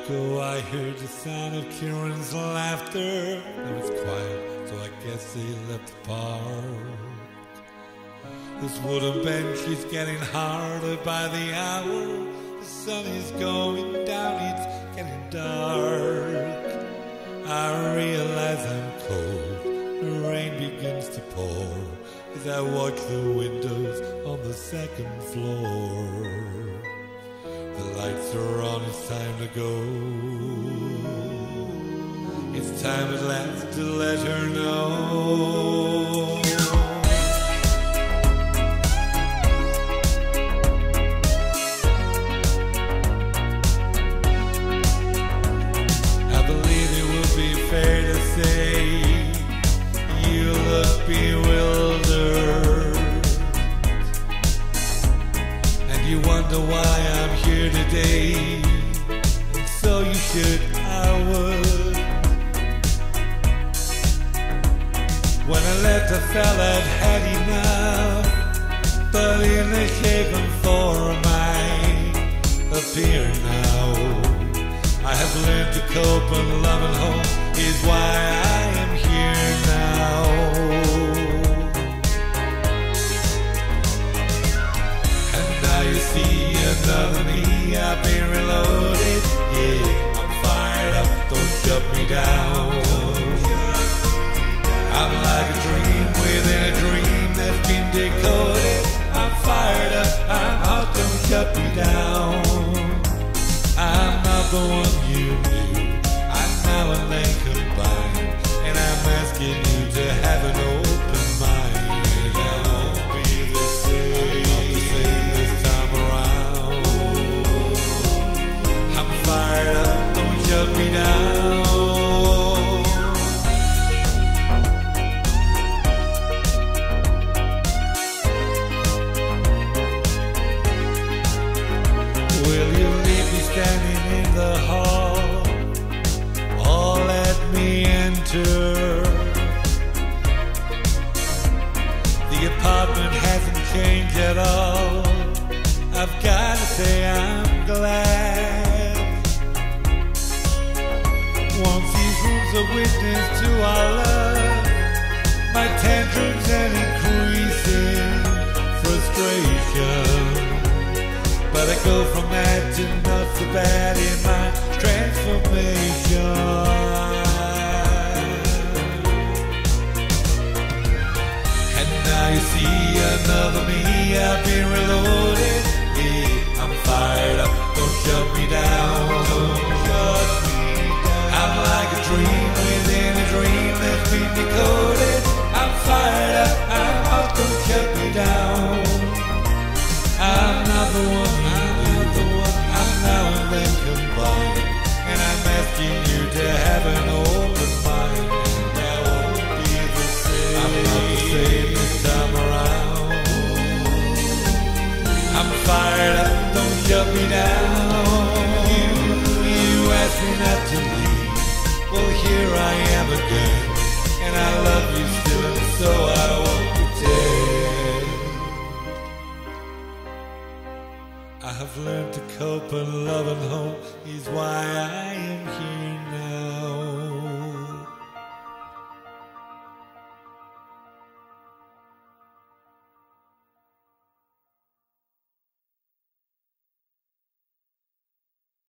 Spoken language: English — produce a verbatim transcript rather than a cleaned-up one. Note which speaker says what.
Speaker 1: ago I heard the sound of Kieran's laughter. Now it's quiet, so I guess they left the park. This wooden bench is getting harder by the hour. The sun is going down, it's getting dark. I realize I'm cold, the rain begins to pour as I watch the windows on the second floor. The lights are on, it's time to go. It's time at last to let her know. I believe it would be fair to say you look bewildered, and you wonder why I'm here today. And so you should, I would. When I left I felt I'd had enough, but in the shape and form I appear now. I have learned to cope, and love and hope is why I am here now. And now you see another me, I've been reloaded. Yeah, I'm fired up, don't shut me down. I'm like a dream within a dream that's been decoded. I'm fired up, I'm out, don't shut me down. I'm not the one you knew, I'm now and then combined, and I'm asking you to have an open mind. I won't be the same, I'm not the same this time around. I'm fired up, don't shut me down. Will you leave me standing in the hall, or let me enter? The apartment hasn't changed at all. I've got to say I'm glad. Once these rooms are witness to our love, my tantrums and increasing frustration. But I go from that to not so bad in my transformation. And now you see another me, I've been reloaded. Yeah, I'm fired up, don't shut me down. Don't shut me down. I'm like a dream within a dream that's been decoded. I'm fired up, I'm out, don't shut me down. I'm not the one, I'm not the one, I'm now and then combined, and I'm asking you to have an open mind. And I won't be the same, I'm not the same this time around. I'm fired up, don't shut me down. You, you asked me not to leave, well here I am again, and I love you still, and so I won't pretend. I have learned to cope, and love and hope is why I am here now.